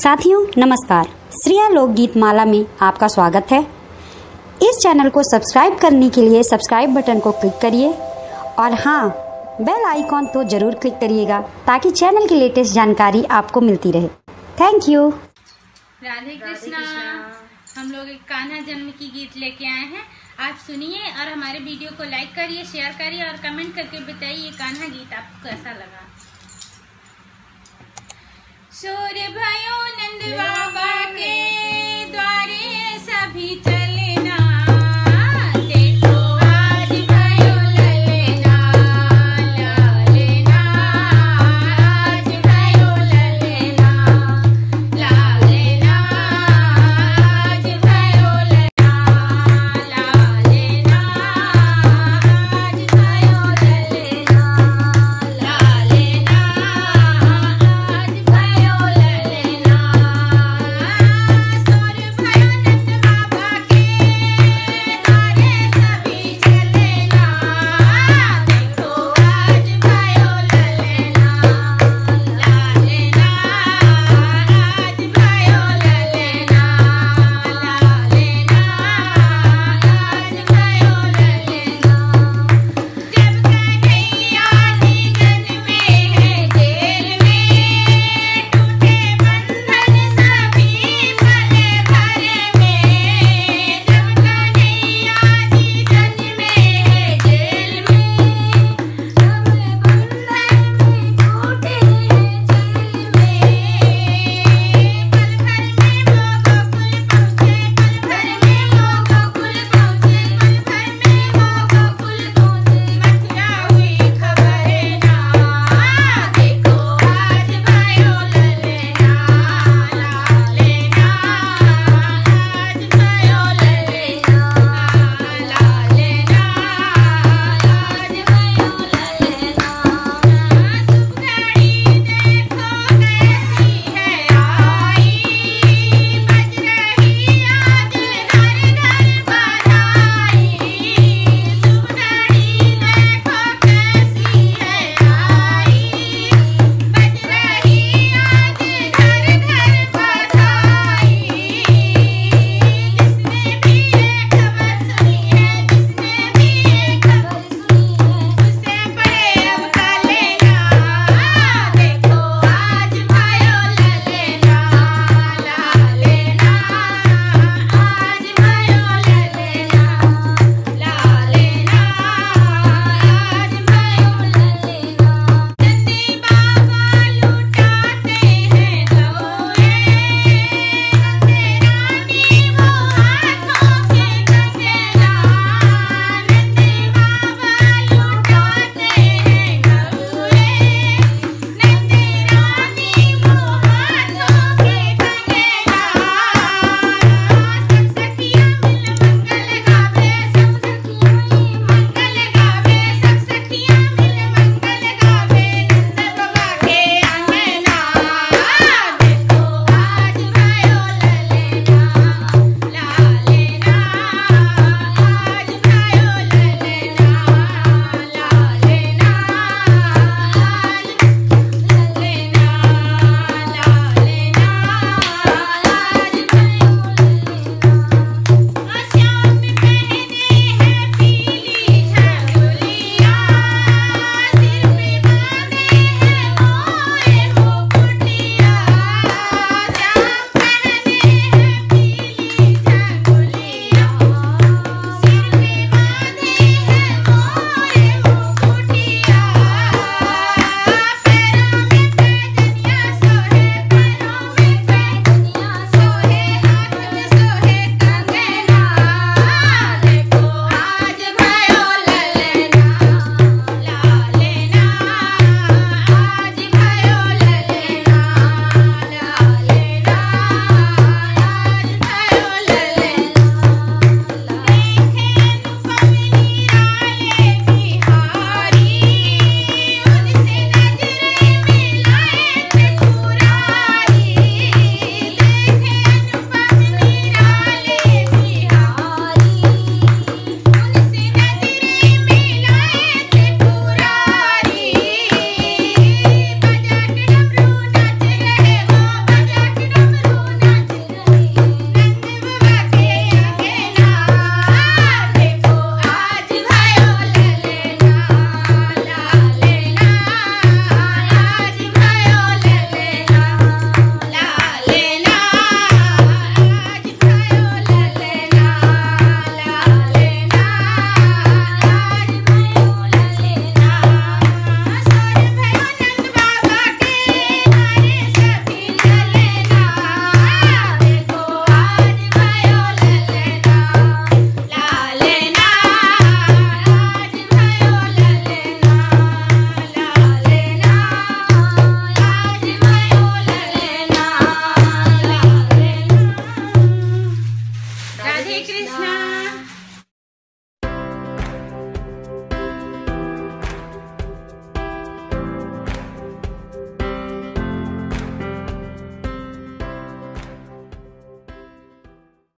साथियों नमस्कार, श्रिया लोकगीत माला में आपका स्वागत है। इस चैनल को सब्सक्राइब करने के लिए सब्सक्राइब बटन को क्लिक करिए और हाँ, बेल आइकॉन तो जरूर क्लिक करिएगा ताकि चैनल की लेटेस्ट जानकारी आपको मिलती रहे। Thank you. राधे कृष्णा। हम लोग एक कान्हा जन्म की गीत लेके आए हैं, आप सुनिए और हमारे वीडियो को लाइक करिए, शेयर करिए और कमेंट करके बताइए कान्हा गीत आपको कैसा लगा।